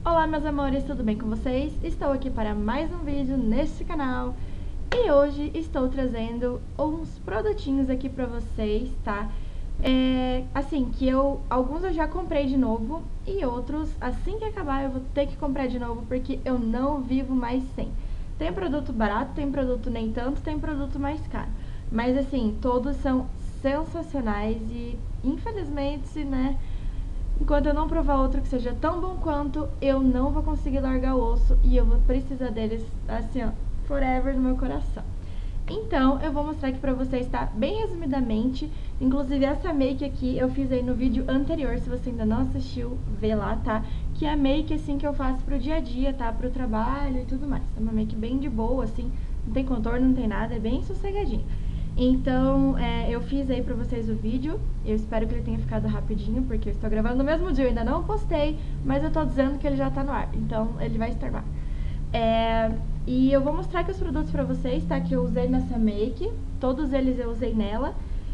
Olá meus amores, tudo bem com vocês? Estou aqui para mais um vídeo neste canal e hoje estou trazendo uns produtinhos aqui pra vocês, tá? Assim, alguns eu já comprei de novo e outros, assim que acabar, eu vou ter que comprar de novo porque eu não vivo mais sem. Tem produto barato, tem produto nem tanto, tem produto mais caro. Mas assim, todos são sensacionais e infelizmente, né, enquanto eu não provar outro que seja tão bom quanto, eu não vou conseguir largar o osso e eu vou precisar deles, assim, ó, forever no meu coração. Então, eu vou mostrar aqui pra vocês, tá? Bem resumidamente, inclusive essa make aqui eu fiz aí no vídeo anterior, se você ainda não assistiu, vê lá, tá? Que é a make, assim, que eu faço pro dia a dia, tá? Pro trabalho e tudo mais. É uma make bem de boa, assim, não tem contorno, não tem nada, é bem sossegadinha. Então, eu fiz aí pra vocês o vídeo, eu espero que ele tenha ficado rapidinho, porque eu estou gravando no mesmo dia, eu ainda não postei, mas eu tô dizendo que ele já tá no ar, então ele vai estar no ar. E eu vou mostrar aqui os produtos pra vocês, tá? Que eu usei nessa make, todos eles eu usei nela.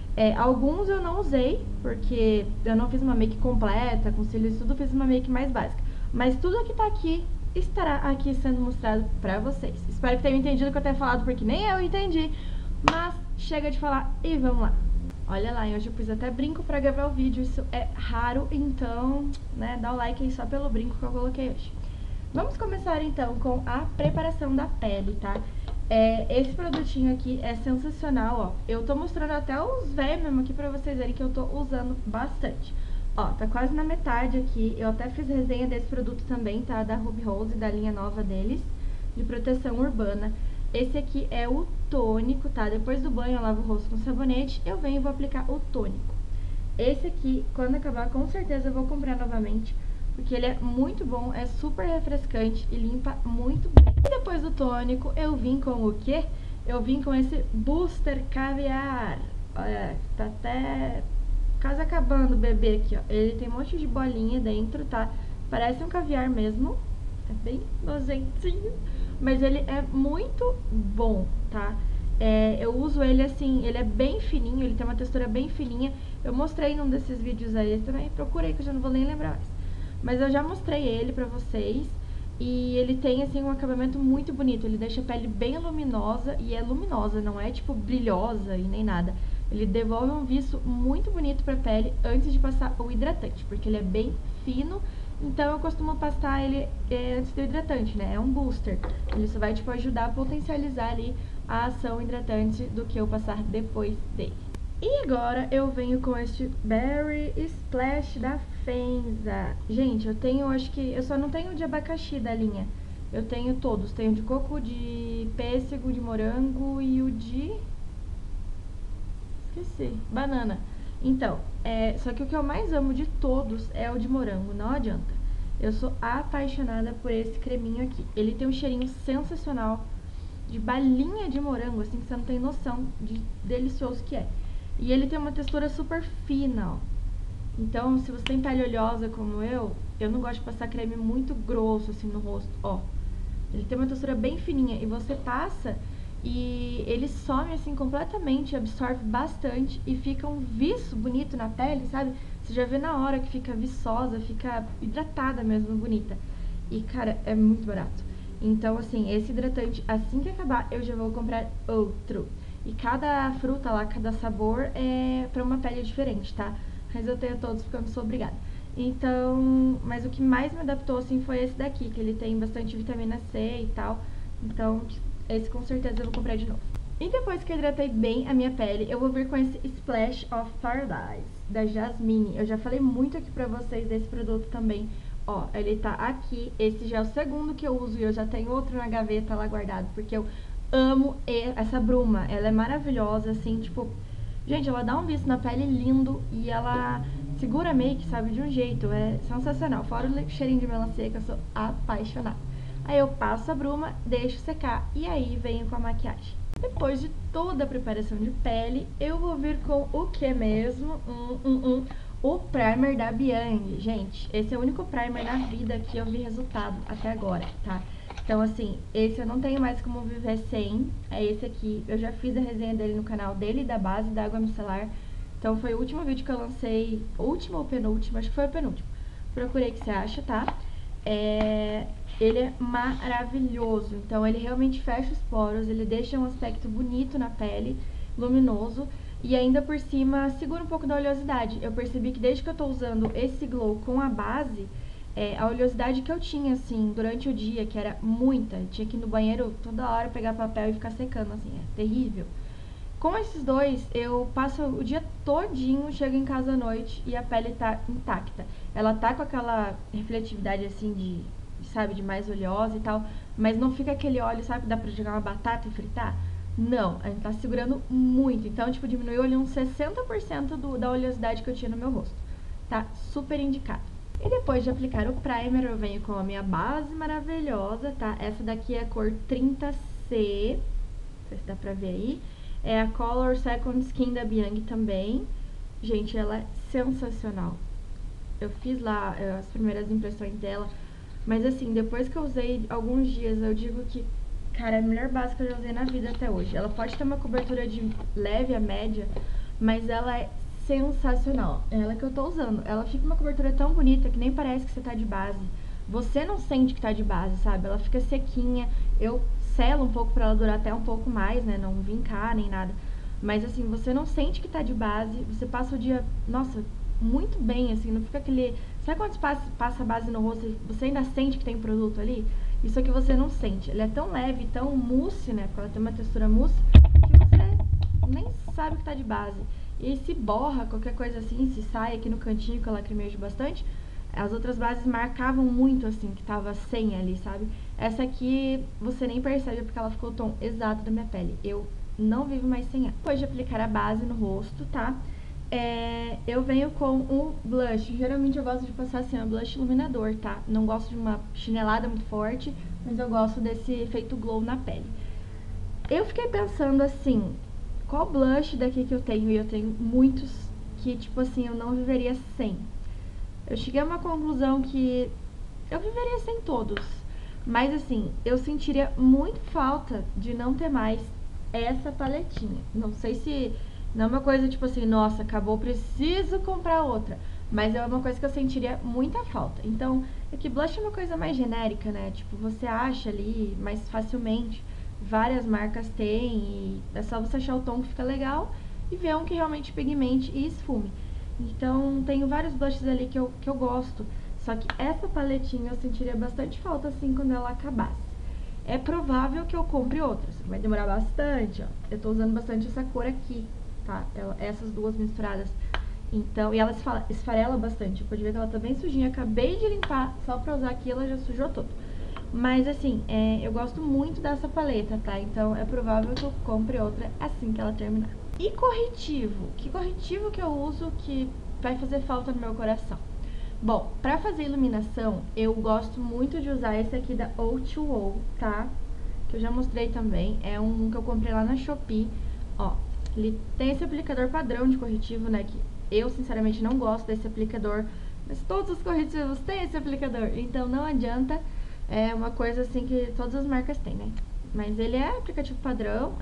Alguns eu não usei, porque eu não fiz uma make completa, com cílios e tudo, fiz uma make mais básica. Mas tudo que tá aqui estará aqui sendo mostrado pra vocês. Espero que tenham entendido o que eu tenho falado, porque nem eu entendi. Mas chega de falar e vamos lá. Olha lá, hoje eu pus até brinco pra gravar o vídeo, isso é raro, então, né, dá o like aí só pelo brinco que eu coloquei hoje. Vamos começar então com a preparação da pele, tá? Esse produtinho aqui é sensacional, ó. Eu tô mostrando até os velhos mesmo aqui pra vocês verem que eu tô usando bastante. Ó, tá quase na metade aqui, eu até fiz resenha desse produto também, tá? Da Ruby Rose, da linha nova deles, de proteção urbana. Esse aqui é o tônico, tá? Depois do banho eu lavo o rosto com sabonete, eu venho e vou aplicar o tônico. Esse aqui, quando acabar, com certeza eu vou comprar novamente, porque ele é muito bom, é super refrescante e limpa muito bem. E depois do tônico, eu vim com o quê? Eu vim com esse Booster Caviar. Olha, tá até quase acabando o bebê aqui, ó. Ele tem um monte de bolinha dentro, tá? Parece um caviar mesmo, é bem nojentinho, mas ele é muito bom, tá? Eu uso ele assim, ele é bem fininho, ele tem uma textura bem fininha. Eu mostrei num desses vídeos aí também, procurei que eu já não vou nem lembrar mais. Mas eu já mostrei ele pra vocês e ele tem, assim, um acabamento muito bonito. Ele deixa a pele bem luminosa e é luminosa, não é, tipo, brilhosa e nem nada. Ele devolve um viço muito bonito pra pele antes de passar o hidratante, porque ele é bem fino, então eu costumo passar ele antes do hidratante, né? É um booster. Ele só vai, tipo, ajudar a potencializar ali a ação hidratante do que eu passar depois dele. E agora eu venho com este Berry Splash da Fenza. Gente, eu tenho, acho que, eu só não tenho de abacaxi da linha. Eu tenho todos, tenho de coco, de pêssego, de morango e o de... esqueci, banana. Então, só que o que eu mais amo de todos é o de morango, não adianta. Eu sou apaixonada por esse creminho aqui. Ele tem um cheirinho sensacional de balinha de morango, assim, que você não tem noção de delicioso que é. E ele tem uma textura super fina, ó. Então, se você tem pele oleosa como eu não gosto de passar creme muito grosso, assim, no rosto, ó. Ele tem uma textura bem fininha e você passa e ele some, assim, completamente, absorve bastante e fica um viço bonito na pele, sabe? Você já vê na hora que fica viçosa, fica hidratada mesmo, bonita. E, cara, é muito barato. Então, assim, esse hidratante, assim que acabar, eu já vou comprar outro. E cada fruta lá, cada sabor é pra uma pele diferente, tá? Mas eu tenho todos porque eu não sou obrigada. Então, mas o que mais me adaptou, assim, foi esse daqui, que ele tem bastante vitamina C e tal. Então, esse com certeza eu vou comprar de novo. E depois que eu hidratei bem a minha pele, eu vou vir com esse Splash of Paradise, da Jasmine. Eu já falei muito aqui pra vocês desse produto também. Ó, ele tá aqui, esse já é o segundo que eu uso e eu já tenho outro na gaveta lá guardado, porque eu amo essa bruma. Ela é maravilhosa, assim, tipo... Gente, ela dá um viço na pele lindo e ela segura a make, sabe, de um jeito, é sensacional. Fora o cheirinho de melancia, que eu sou apaixonada. Aí eu passo a bruma, deixo secar e aí venho com a maquiagem. Depois de toda a preparação de pele, eu vou vir com o que mesmo? O primer da Bianchi. Gente, esse é o único primer na vida que eu vi resultado até agora, tá? Então, assim, esse eu não tenho mais como viver sem. É esse aqui. Eu já fiz a resenha dele no canal dele, da base, da água micelar. Então, foi o último vídeo que eu lancei. Último ou penúltimo? Acho que foi o penúltimo. Procurei que você acha, tá? Ele é maravilhoso. Então ele realmente fecha os poros, ele deixa um aspecto bonito na pele, luminoso. E ainda por cima segura um pouco da oleosidade. Eu percebi que desde que eu tô usando esse glow com a base, a oleosidade que eu tinha, assim, durante o dia, que era muita, eu tinha que ir no banheiro toda hora pegar papel e ficar secando, assim, é terrível. Com esses dois, eu passo o dia todinho, chego em casa à noite e a pele tá intacta. Ela tá com aquela refletividade, assim, sabe, de mais oleosa e tal, mas não fica aquele óleo, sabe, que dá pra jogar uma batata e fritar? Não, a gente tá segurando muito. Então, tipo, diminuiu ali uns 60% da oleosidade que eu tinha no meu rosto. Tá super indicado. E depois de aplicar o primer, eu venho com a minha base maravilhosa, tá? Essa daqui é a cor 30C, não sei se dá pra ver aí. É a Color Second Skin da Bianchi também. Gente, ela é sensacional. Eu fiz lá as primeiras impressões dela, mas assim, depois que eu usei alguns dias, eu digo que, cara, é a melhor base que eu já usei na vida até hoje. Ela pode ter uma cobertura de leve a média, mas ela é sensacional. É ela que eu tô usando. Ela fica uma cobertura tão bonita que nem parece que você tá de base. Você não sente que tá de base, sabe? Ela fica sequinha. Eu selo um pouco pra ela durar até um pouco mais, né? Não vincar nem nada. Mas assim, você não sente que tá de base. Você passa o dia, nossa, muito bem, assim. Não fica aquele... Sabe quando passa a base no rosto e você ainda sente que tem produto ali? Isso aqui você não sente. Ele é tão leve, tão mousse, né? Porque ela tem uma textura mousse, que você nem sabe que tá de base. E se borra, qualquer coisa assim, se sai aqui no cantinho que eu lacrimejo bastante, as outras bases marcavam muito, assim, que tava sem ali, sabe? Essa aqui você nem percebe porque ela ficou o tom exato da minha pele. Eu não vivo mais sem ela. Depois de aplicar a base no rosto, tá? Eu venho com um blush. Geralmente eu gosto de passar assim, um blush iluminador, tá? Não gosto de uma chinelada muito forte, mas eu gosto desse efeito glow na pele. Eu fiquei pensando assim, qual blush daqui que eu tenho? E eu tenho muitos que, tipo assim, eu não viveria sem. Eu cheguei a uma conclusão que eu viveria sem todos. Mas assim, eu sentiria muito falta de não ter mais essa paletinha. Não sei se... Não é uma coisa tipo assim, nossa, acabou, preciso comprar outra. Mas é uma coisa que eu sentiria muita falta. Então, é que blush é uma coisa mais genérica, né? Tipo, você acha ali mais facilmente. Várias marcas têm e é só você achar o tom que fica legal e ver um que realmente pigmente e esfume. Então, tenho vários blushes ali que eu gosto. Só que essa paletinha eu sentiria bastante falta, assim, quando ela acabasse. É provável que eu compre outras. Vai demorar bastante, ó. Eu tô usando bastante essa cor aqui, tá? Essas duas misturadas. Então, e ela esfarela bastante. Pode ver que ela tá bem sujinha. Acabei de limpar, só pra usar aqui ela já sujou todo. Mas assim, eu gosto muito dessa paleta, tá? Então é provável que eu compre outra assim que ela terminar. E corretivo? Que corretivo que eu uso que vai fazer falta no meu coração? Bom, pra fazer iluminação, eu gosto muito de usar esse aqui da O2O, tá? Que eu já mostrei também. É um que eu comprei lá na Shopee. Ó, ele tem esse aplicador padrão de corretivo, né? Que eu, sinceramente, não gosto desse aplicador. Mas todos os corretivos têm esse aplicador. Então não adianta. É uma coisa assim que todas as marcas têm, né? Mas ele é aplicativo padrão.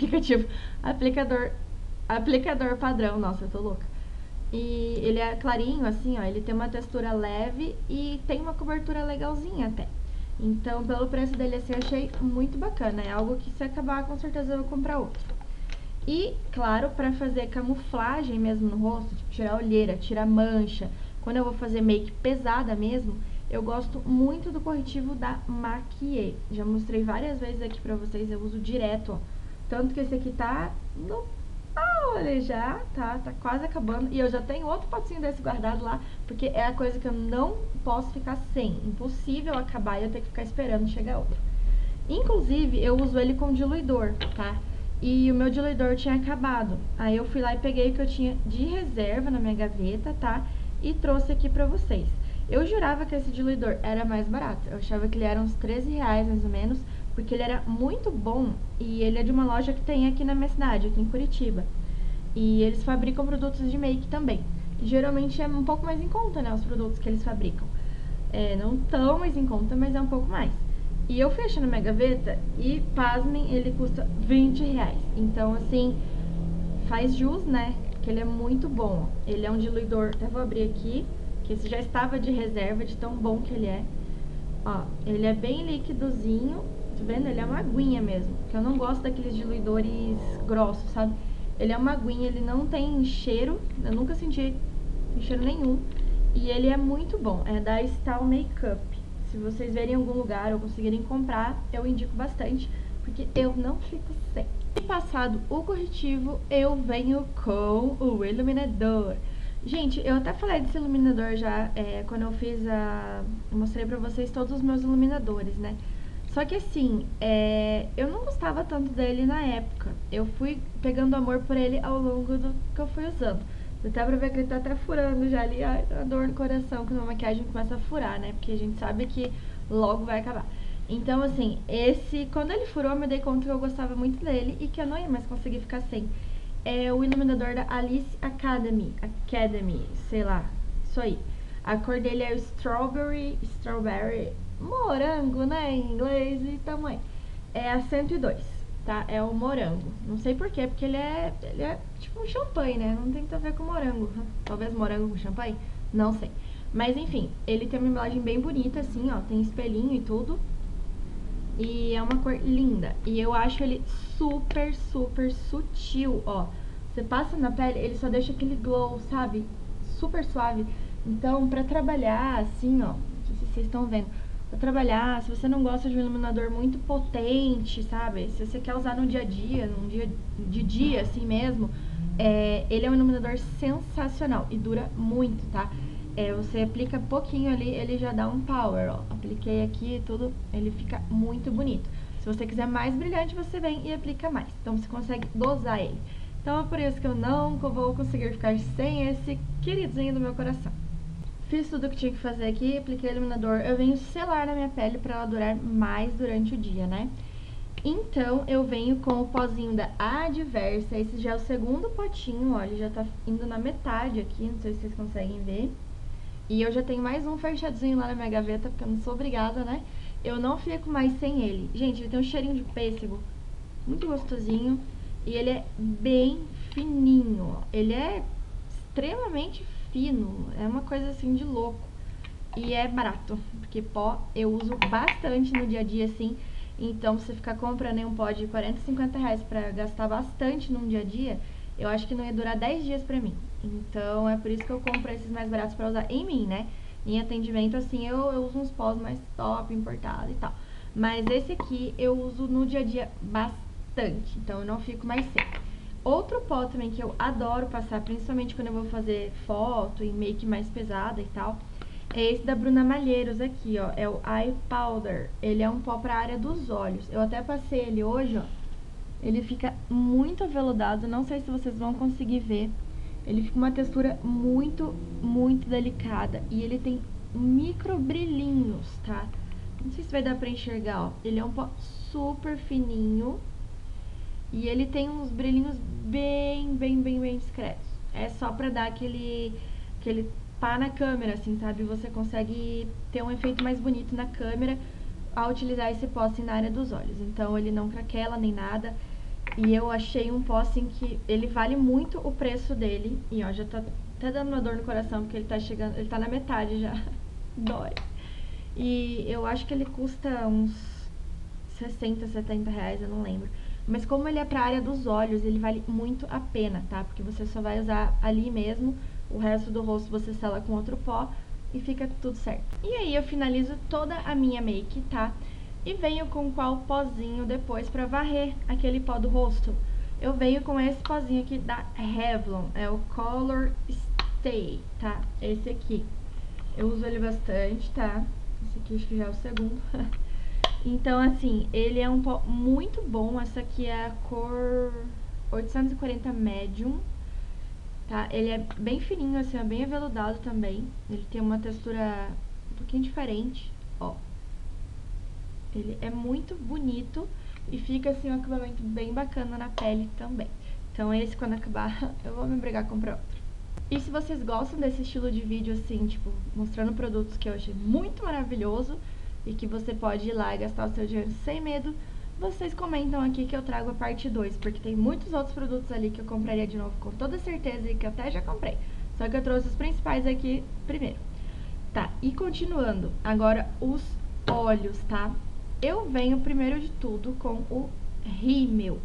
Aplicador padrão. Nossa, eu tô louca. E ele é clarinho, assim, ó, ele tem uma textura leve e tem uma cobertura legalzinha até. Então, pelo preço dele, assim, eu achei muito bacana. É algo que se acabar, com certeza eu vou comprar outro. E, claro, pra fazer camuflagem mesmo no rosto, tipo, tirar olheira, tirar mancha, quando eu vou fazer make pesada mesmo, eu gosto muito do corretivo da Maquier. Já mostrei várias vezes aqui pra vocês, eu uso direto, ó. Tanto que esse aqui tá no... Olha, já tá quase acabando. E eu já tenho outro potinho desse guardado lá, porque é a coisa que eu não posso ficar sem. Impossível acabar e eu ter que ficar esperando chegar outro. Inclusive, eu uso ele com diluidor, tá? E o meu diluidor tinha acabado. Aí eu fui lá e peguei o que eu tinha de reserva na minha gaveta, tá? E trouxe aqui pra vocês. Eu jurava que esse diluidor era mais barato. Eu achava que ele era uns R$13 mais ou menos, porque ele era muito bom e ele é de uma loja que tem aqui na minha cidade, aqui em Curitiba. E eles fabricam produtos de make também. E geralmente é um pouco mais em conta, né, os produtos que eles fabricam. Não tão mais em conta, mas é um pouco mais. E eu fui achando na minha gaveta e, pasmem, ele custa R$20. Então, assim, faz jus, né? Que ele é muito bom. Ele é um diluidor, até vou abrir aqui, que esse já estava de reserva, de tão bom que ele é. Ó, ele é bem líquidozinho, tá vendo? Ele é uma aguinha mesmo, que eu não gosto daqueles diluidores grossos, sabe? Ele é uma aguinha, ele não tem cheiro, eu nunca senti cheiro nenhum. E ele é muito bom, é da Style Makeup. Se vocês verem em algum lugar ou conseguirem comprar, eu indico bastante, porque eu não fico sem. E passado o corretivo, eu venho com o iluminador. Gente, eu até falei desse iluminador já, quando eu fiz eu mostrei pra vocês todos os meus iluminadores, né? Só que assim, eu não gostava tanto dele na época. Eu fui pegando amor por ele ao longo do que eu fui usando. Dá até pra ver que ele tá até furando já ali, a dor no coração quando a maquiagem começa a furar, né? Porque a gente sabe que logo vai acabar. Então, assim, quando ele furou, eu me dei conta que eu gostava muito dele e que eu não ia mais conseguir ficar sem. É o iluminador da Alice Academy, sei lá, isso aí. A cor dele é o Strawberry, morango, né, em inglês e tamanho. É a 102, tá? É o morango. Não sei porquê, porque ele é tipo um champanhe, né? Não tem muito a ver com morango. Talvez morango com champanhe? Não sei. Mas enfim, ele tem uma embalagem bem bonita, assim, ó. Tem espelhinho e tudo. E é uma cor linda. E eu acho ele super, super sutil, ó. Você passa na pele, ele só deixa aquele glow, sabe? Super suave. Então, pra trabalhar, assim, ó, não sei se vocês estão vendo. Pra trabalhar, se você não gosta de um iluminador muito potente, sabe? Se você quer usar no dia a dia, num dia de dia, assim mesmo, ele é um iluminador sensacional e dura muito, tá? Você aplica pouquinho ali, ele já dá um power, ó. Apliquei aqui e tudo, ele fica muito bonito. Se você quiser mais brilhante, você vem e aplica mais. Então, você consegue dosar ele. Então, é por isso que eu não vou conseguir ficar sem esse queridinho do meu coração. Fiz tudo o que tinha que fazer aqui, apliquei o iluminador. Eu venho selar na minha pele pra ela durar mais durante o dia, né? Então, eu venho com o pozinho da Adversa. Esse já é o segundo potinho, ó. Ele já tá indo na metade aqui, não sei se vocês conseguem ver. E eu já tenho mais um fechadinho lá na minha gaveta, porque eu não sou obrigada, né? Eu não fico mais sem ele. Gente, ele tem um cheirinho de pêssego muito gostosinho. E ele é bem fininho, ó. Ele é extremamente fino. É uma coisa assim de louco. E é barato, porque pó eu uso bastante no dia a dia, assim. Então, se você ficar comprando aí um pó de 40, 50 reais pra gastar bastante num dia a dia, eu acho que não ia durar 10 dias pra mim. Então, é por isso que eu compro esses mais baratos pra usar em mim, né? Em atendimento, assim, eu uso uns pós mais top, importado e tal. Mas esse aqui eu uso no dia a dia bastante, então eu não fico mais sem. Outro pó também que eu adoro passar, principalmente quando eu vou fazer foto e make mais pesada e tal, é esse da Bruna Malheiros aqui, ó. É o Eye Powder. Ele é um pó pra área dos olhos. Eu até passei ele hoje, ó. Ele fica muito aveludado. Não sei se vocês vão conseguir ver. Ele fica uma textura muito, muito delicada. E ele tem micro brilhinhos, tá? Não sei se vai dar pra enxergar, ó. Ele é um pó super fininho. E ele tem uns brilhinhos bem, bem, bem, bem discretos. É só pra dar aquele pá na câmera, assim, sabe? Você consegue ter um efeito mais bonito na câmera ao utilizar esse pó assim na área dos olhos. Então, ele não craquela nem nada. E eu achei um pó assim que ele vale muito o preço dele. E ó, já tá até dando uma dor no coração, porque ele tá chegando, ele tá na metade já. Dói. E eu acho que ele custa uns 60, 70 reais, eu não lembro. Mas como ele é pra área dos olhos, ele vale muito a pena, tá? Porque você só vai usar ali mesmo, o resto do rosto você sela com outro pó e fica tudo certo. E aí eu finalizo toda a minha make, tá? E venho com qual pozinho depois pra varrer aquele pó do rosto? Eu venho com esse pozinho aqui da Revlon, é o Color Stay, tá? Esse aqui. Eu uso ele bastante, tá? Esse aqui acho que já é o segundo. Então, assim, ele é um pó muito bom. Essa aqui é a cor 840 Medium, tá? Ele é bem fininho, assim, é bem aveludado também. Ele tem uma textura um pouquinho diferente, ó. Ele é muito bonito e fica, assim, um acabamento bem bacana na pele também. Então, esse, quando acabar, eu vou me obrigar a comprar outro. E se vocês gostam desse estilo de vídeo, assim, tipo, mostrando produtos que eu achei muito maravilhoso e que você pode ir lá e gastar o seu dinheiro sem medo, vocês comentam aqui que eu trago a parte 2, porque tem muitos outros produtos ali que eu compraria de novo com toda certeza e que eu até já comprei. Só que eu trouxe os principais aqui primeiro. Tá, e continuando, agora os olhos, tá? Eu venho primeiro de tudo com o rímel.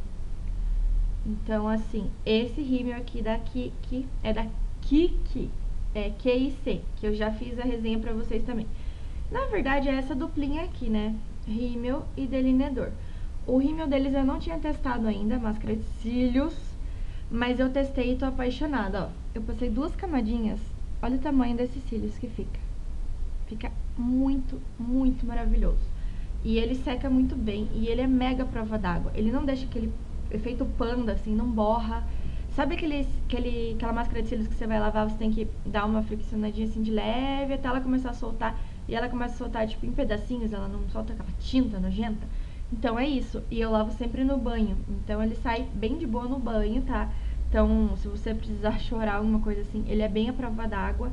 Então, assim, esse rímel aqui da Kiki, é da Kiki, é QIC, que eu já fiz a resenha pra vocês também. Na verdade, é essa duplinha aqui, né? Rímel e delineador. O rímel deles eu não tinha testado ainda, máscara de cílios, mas eu testei e tô apaixonada, ó. Eu passei 2 camadinhas, olha o tamanho desses cílios que fica. Fica muito, muito maravilhoso. E ele seca muito bem, e ele é mega prova d'água. Ele não deixa aquele efeito panda, assim, não borra. Sabe aquela máscara de cílios que você vai lavar, você tem que dar uma friccionadinha assim de leve até ela começar a soltar. E ela começa a soltar, tipo, em pedacinhos, ela não solta aquela tinta nojenta. Então é isso. E eu lavo sempre no banho. Então ele sai bem de boa no banho, tá? Então, se você precisar chorar, alguma coisa assim, ele é bem a prova d'água.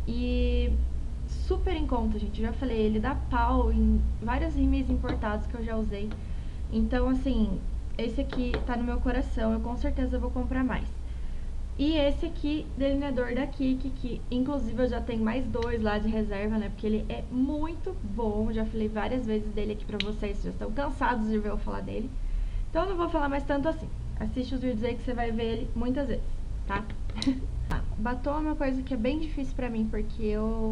E super em conta, gente. Eu já falei, ele dá pau em vários rímeis importados que eu já usei. Então, assim, esse aqui tá no meu coração, eu com certeza vou comprar mais. E esse aqui, delineador da Kiki, que inclusive eu já tenho mais 2 lá de reserva, né? Porque ele é muito bom, já falei várias vezes dele aqui pra vocês, já estão cansados de ver eu falar dele. Então eu não vou falar mais tanto assim. Assiste os vídeos aí que você vai ver ele muitas vezes, tá? Batom é uma coisa que é bem difícil pra mim, porque eu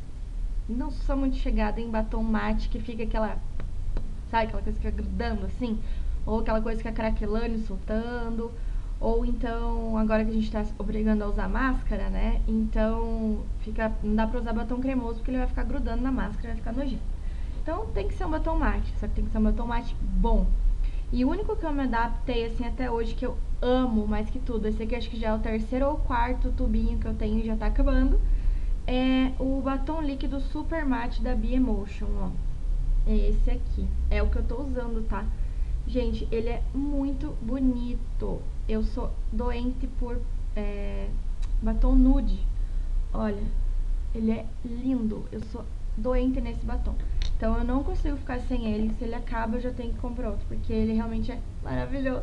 não sou muito chegada em batom mate, que fica aquela, sabe, aquela coisa que fica grudando assim, ou aquela coisa que fica craquelando e soltando, ou então, agora que a gente tá obrigando a usar máscara, né, então não dá pra usar batom cremoso porque ele vai ficar grudando na máscara, vai ficar nojento. Então tem que ser um batom mate, só que tem que ser um batom mate bom. E o único que eu me adaptei, assim, até hoje, que eu amo mais que tudo, esse aqui acho que já é o 3º ou 4º tubinho que eu tenho e já tá acabando, é o batom líquido Super Matte da Be Emotion, ó. É esse aqui. É o que eu tô usando, tá? Gente, ele é muito bonito. Eu sou doente por batom nude. Olha, ele é lindo. Eu sou doente nesse batom. Então eu não consigo ficar sem ele. Se ele acaba, eu já tenho que comprar outro, porque ele realmente é maravilhoso.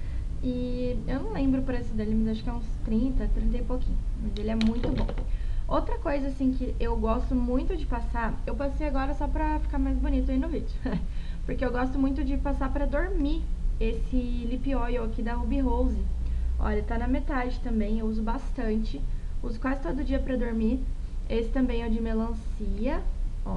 E eu não lembro o preço dele, mas acho que é uns 30 e pouquinho. Mas ele é muito bom. Outra coisa, assim, que eu gosto muito de passar, eu passei agora só pra ficar mais bonito aí no vídeo. Porque eu gosto muito de passar pra dormir esse lip oil aqui da Ruby Rose. Olha, tá na metade também, eu uso bastante. Uso quase todo dia pra dormir. Esse também é o de melancia, ó.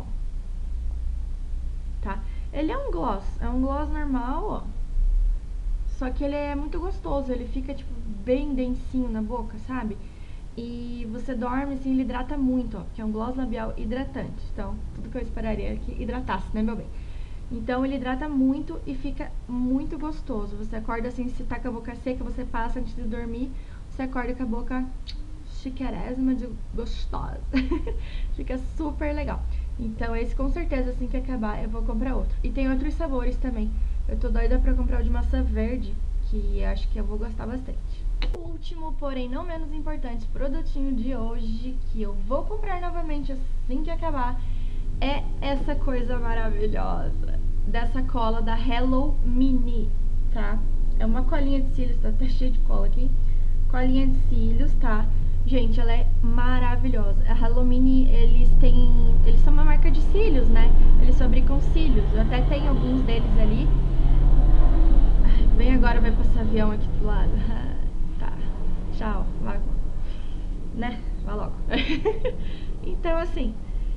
Tá? Ele é um gloss normal, ó. Só que ele é muito gostoso, ele fica, tipo, bem densinho na boca, sabe? E você dorme, assim, ele hidrata muito, ó, porque é um gloss labial hidratante. Então, tudo que eu esperaria é que hidratasse, né, meu bem? Então, ele hidrata muito e fica muito gostoso. Você acorda, assim, se tá com a boca seca, você passa antes de dormir, você acorda com a boca chiquerésima de gostosa. Fica super legal. Então, esse com certeza, assim que acabar, eu vou comprar outro. E tem outros sabores também. Eu tô doida pra comprar o de maçã verde, que acho que eu vou gostar bastante. O último, porém não menos importante, produtinho de hoje, que eu vou comprar novamente assim que acabar, é essa coisa maravilhosa, dessa cola da Hello Mini, tá? É uma colinha de cílios, tá até cheia de cola aqui. Colinha de cílios, tá? Gente, ela é maravilhosa. A Hello Mini, eles são uma marca de cílios, né? Eles fabricam cílios, eu até tenho alguns deles ali. Bem, agora vai passar avião aqui do lado. Tá, tchau, vai, né? Vai logo. Então, assim,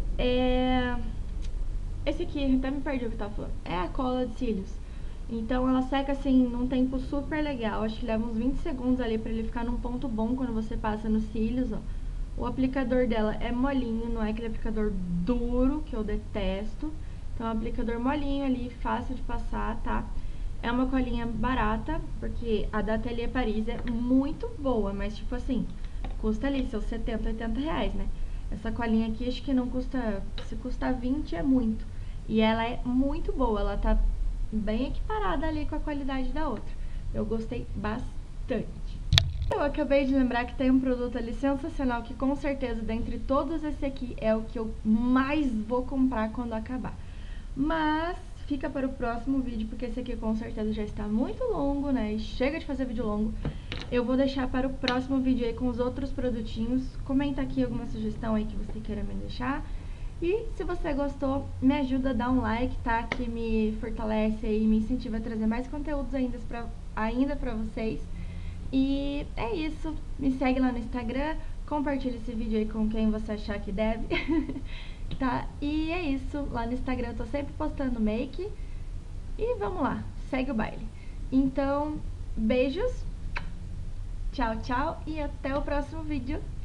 esse aqui, até me perdi o que eu tava falando. É a cola de cílios. Então, ela seca, assim, num tempo super legal. Acho que leva uns 20 segundos ali pra ele ficar num ponto bom quando você passa nos cílios, ó. O aplicador dela é molinho, não é aquele aplicador duro, que eu detesto. Então, é um aplicador molinho ali, fácil de passar, tá? É uma colinha barata, porque a da Atelier Paris é muito boa, mas tipo assim, custa ali seus 70, 80 reais, né? Essa colinha aqui acho que não custa, se custar 20 é muito. E ela é muito boa, ela tá bem equiparada ali com a qualidade da outra. Eu gostei bastante. Eu acabei de lembrar que tem um produto ali sensacional que com certeza dentre todos esse aqui é o que eu mais vou comprar quando acabar. Mas fica para o próximo vídeo, porque esse aqui com certeza já está muito longo, né? E chega de fazer vídeo longo. Eu vou deixar para o próximo vídeo aí com os outros produtinhos. Comenta aqui alguma sugestão aí que você queira me deixar. E se você gostou, me ajuda a dar um like, tá? Que me fortalece e me incentiva a trazer mais conteúdos ainda pra vocês. E é isso, me segue lá no Instagram, compartilha esse vídeo aí com quem você achar que deve, tá? E é isso, lá no Instagram eu tô sempre postando make e vamos lá, segue o baile. Então, beijos, tchau, tchau e até o próximo vídeo.